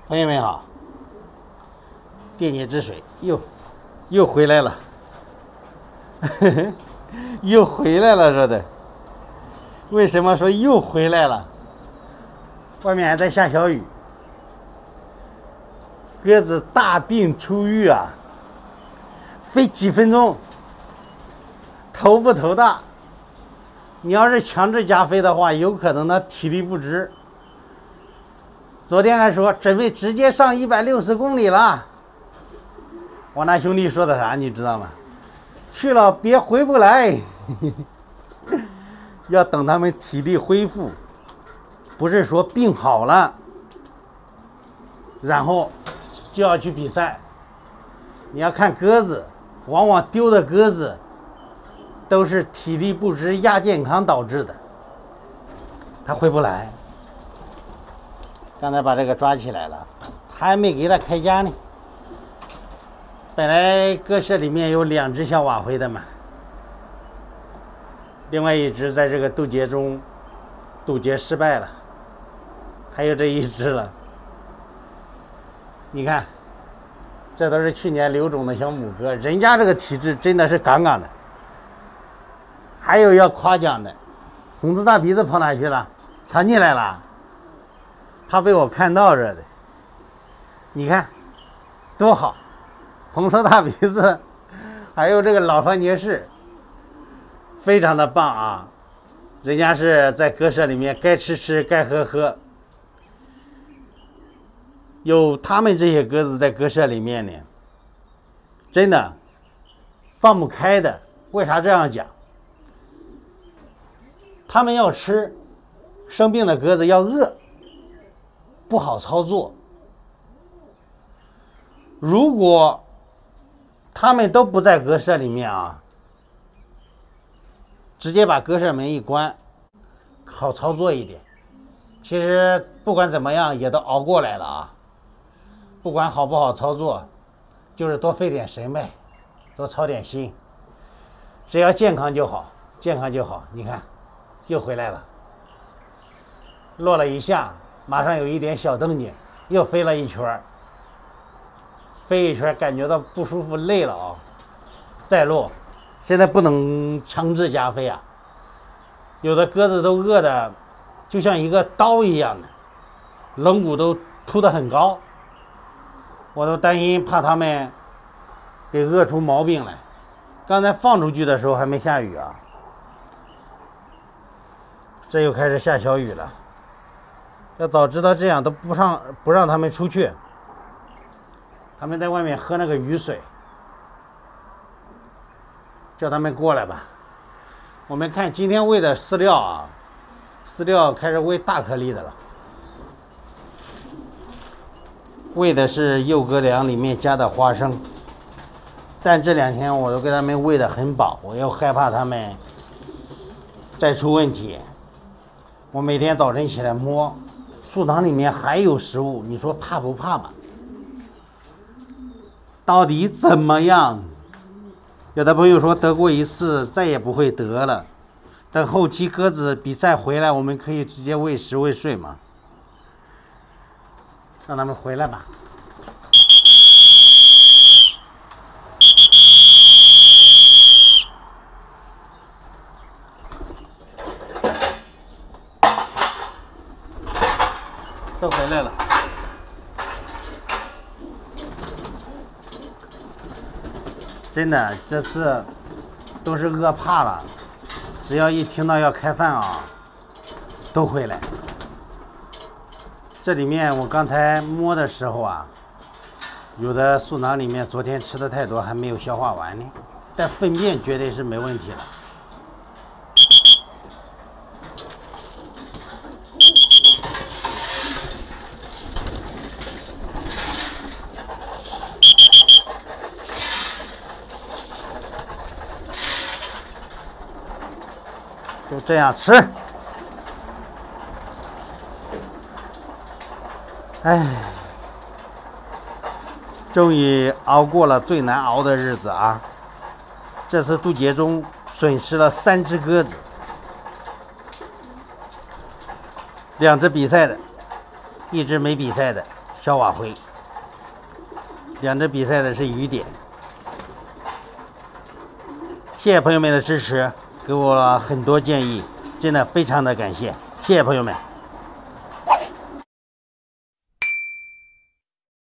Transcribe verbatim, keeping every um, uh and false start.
朋友们好，电解质水又又回来了，又回来了，说的。为什么说又回来了？外面还在下小雨，鸽子大病初愈啊，飞几分钟，头不头大。你要是强制加飞的话，有可能它体力不支。昨天还说准备直接上一百六十公里了，我那兄弟说的啥你知道吗？去了别回不来，要等他们体力恢复，不是说病好了，然后就要去比赛。你要看鸽子，往往丢的鸽子都是体力不支、亚健康导致的，它回不来。刚才把这个抓起来了，还没给它开夹呢。本来鸽舍里面有两只小瓦灰的嘛，另外一只在这个渡劫中渡劫失败了，还有这一只了。你看，这都是去年留种的小母鸽，人家这个体质真的是杠杠的。还有要夸奖的，红色大鼻子跑哪去了？藏进来了。他被我看到着的，你看多好，红色大鼻子，还有这个老番茄士，非常的棒啊！人家是在鸽舍里面该吃吃，该喝喝，有他们这些鸽子在鸽舍里面呢，真的放不开的。为啥这样讲？他们要吃，生病的鸽子要饿。不好操作。如果他们都不在鸽舍里面啊，直接把鸽舍门一关，好操作一点。其实不管怎么样也都熬过来了啊。不管好不好操作，就是多费点神呗，多操点心。只要健康就好，健康就好。你看，又回来了，落了一下。马上有一点小动静，又飞了一圈，飞一圈感觉到不舒服累了啊，再落。现在不能强制加飞啊，有的鸽子都饿的就像一个刀一样的，棱骨都凸得很高，我都担心怕它们给饿出毛病来。刚才放出去的时候还没下雨啊，这又开始下小雨了。要早知道这样，都不让不让他们出去，他们在外面喝那个雨水，叫他们过来吧。我们看今天喂的饲料啊，饲料开始喂大颗粒的了，喂的是幼鸽粮里面加的花生，但这两天我都给他们喂得很饱，我又害怕他们再出问题。我每天早晨起来摸。树塘里面还有食物，你说怕不怕吧？到底怎么样？有的朋友说得过一次再也不会得了，等后期鸽子比赛回来，我们可以直接喂食喂睡嘛，让他们回来吧。都回来了，真的这次都是饿怕了，只要一听到要开饭啊，都回来。这里面我刚才摸的时候啊，有的素囊里面昨天吃的太多还没有消化完呢，但粪便绝对是没问题了。就这样吃，哎，终于熬过了最难熬的日子啊！这次渡劫中损失了三只鸽子，两只比赛的，一只没比赛的， 小瓦灰。两支比赛的是雨点。谢谢朋友们的支持，给我很多建议，真的非常的感谢，谢谢朋友们。